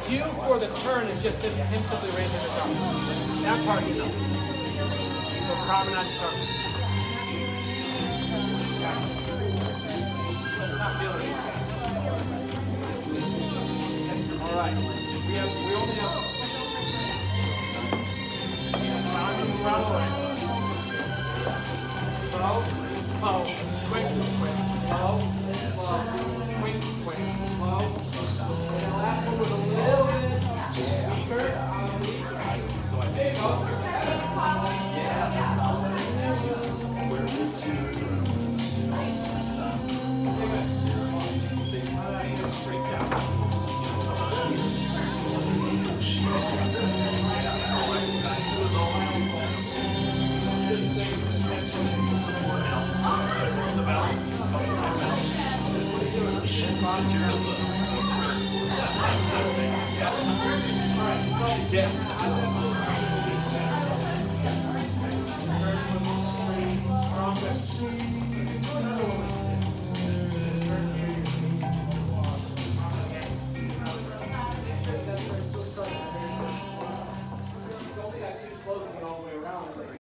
cue for the turn is just him simply raising his arm. That part you know. So promenade start. Not feeling it. All right. We only have. Time to move out of the way. Slow, slow, quick, quick, slow, slow, quick, quick, slow. And the last one was a little bit weaker. There you go. Yes.